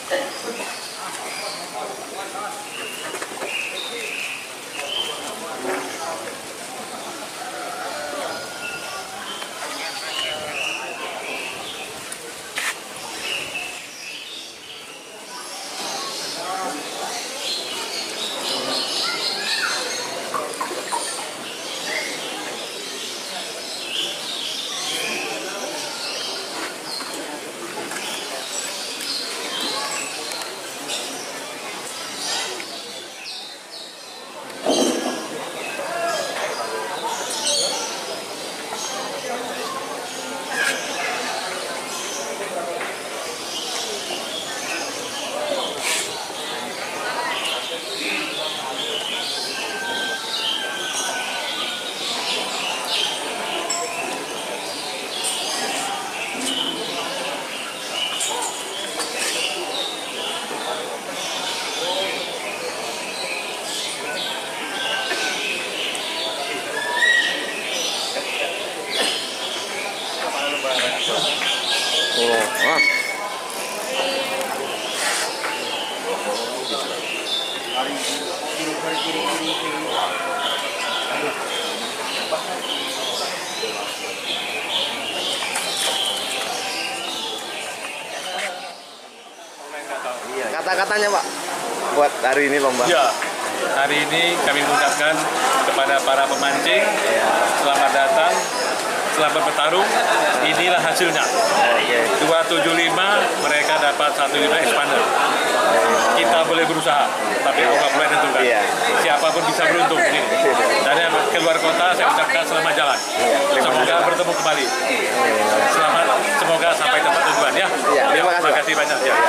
Kata-katanya Pak buat hari ini lomba. Ya, hari ini kami mengucapkan kepada para pemancing, selamat datang, selamat bertarung. Inilah hasilnya. 275 mereka dapat 15 expander. Kita boleh berusaha, tapi Allah boleh tentukan. Siapapun bisa beruntung ini. Dan yang keluar kota saya ucapkan selamat jalan. Semoga bertemu kembali. Selamat, semoga sampai tempat tujuan ya. Terima kasih banyak ya.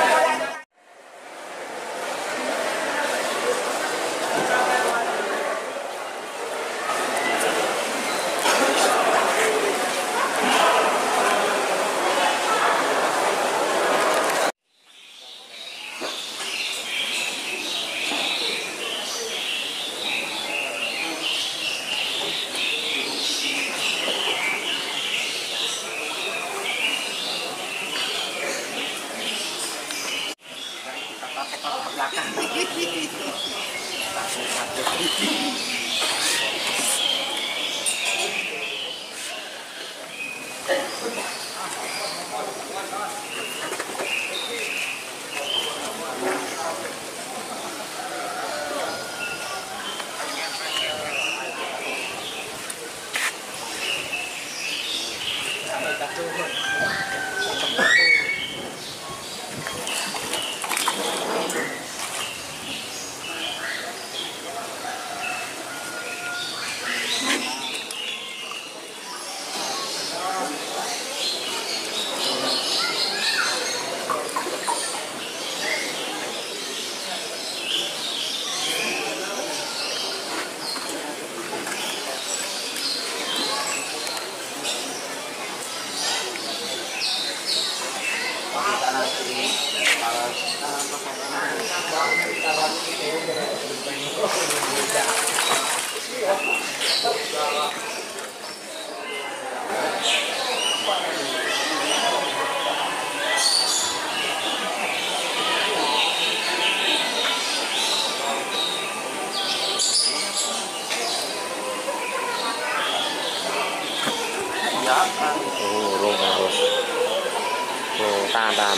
Tahan.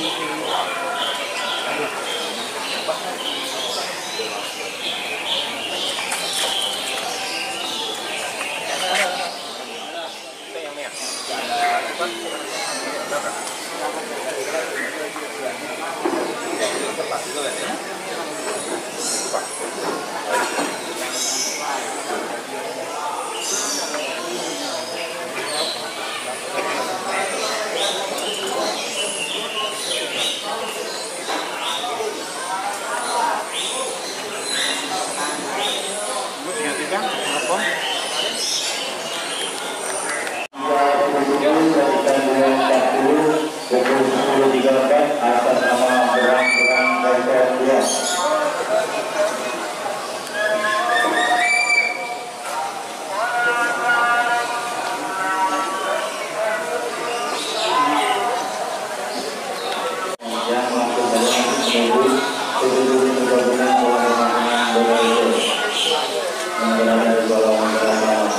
atas nama berang-berang dari yang mampu menunggu seluruh gabungan golongan berlalu yang berada di golongan bersama.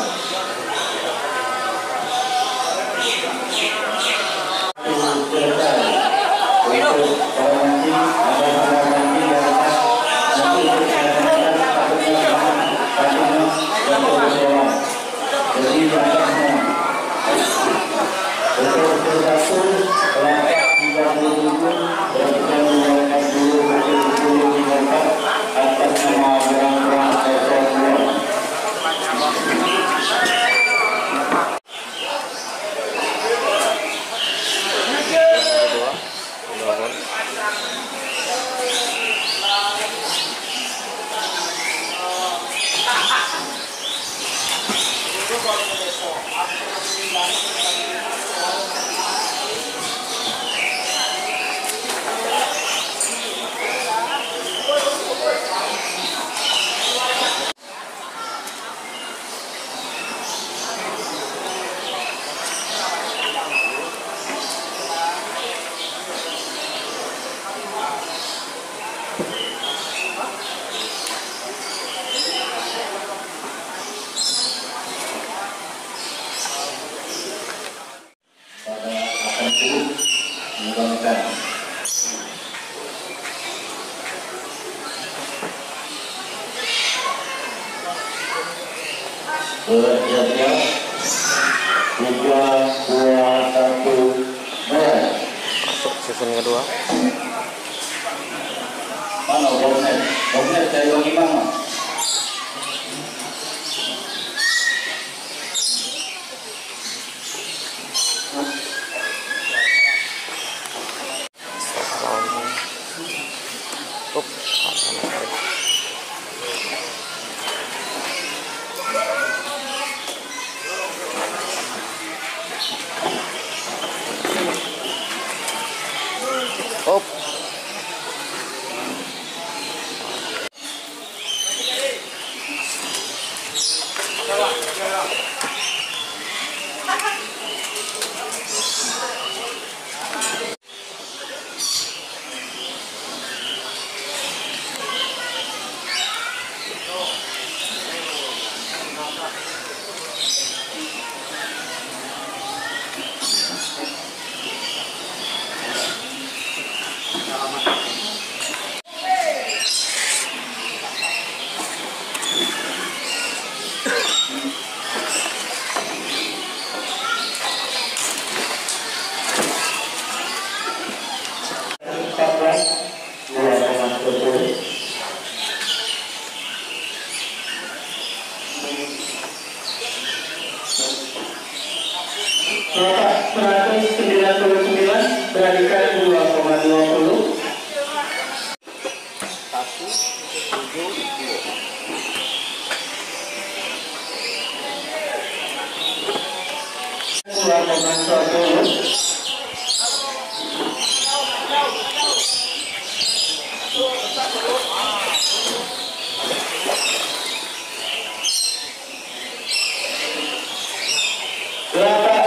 Bersiap-siap 3, 2, 1 mulai. Masuk season kedua. Mana Bobnet? Bobnet dari bagi mana? Op. Bapak 199 berikan 2,20. 2,20. Bapak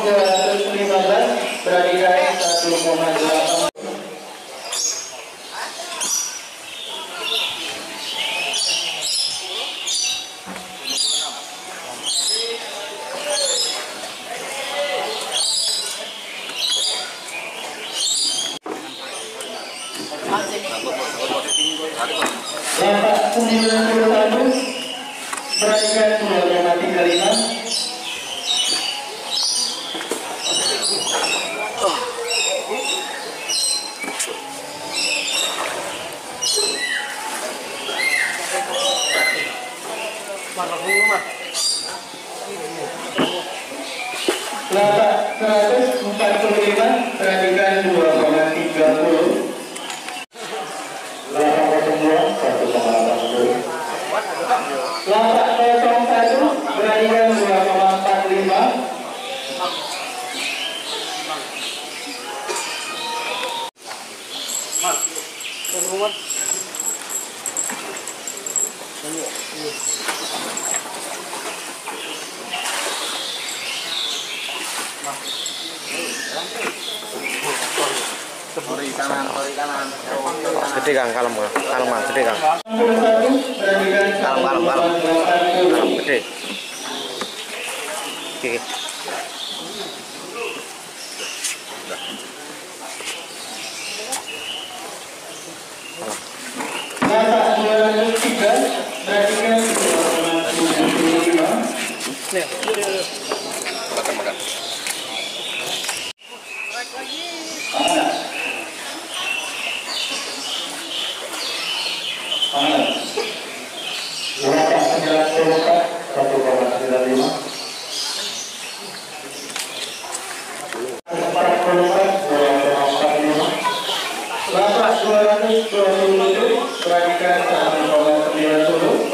215 berikan 1,8. Lapak 145 perhatikan 2,30. Lapak 02 1,80. Lapak 01 perhatikan 2,45. Gede Kang, kalem Kang, gede Kang. 61 perhatikan Kalem. 1,80. Gede. Oke. Lapak 203 perhatikan 2,75. Pangan. Lapak 94 1,95. 44 2,45. Lapak 227 perhatikan 1,90.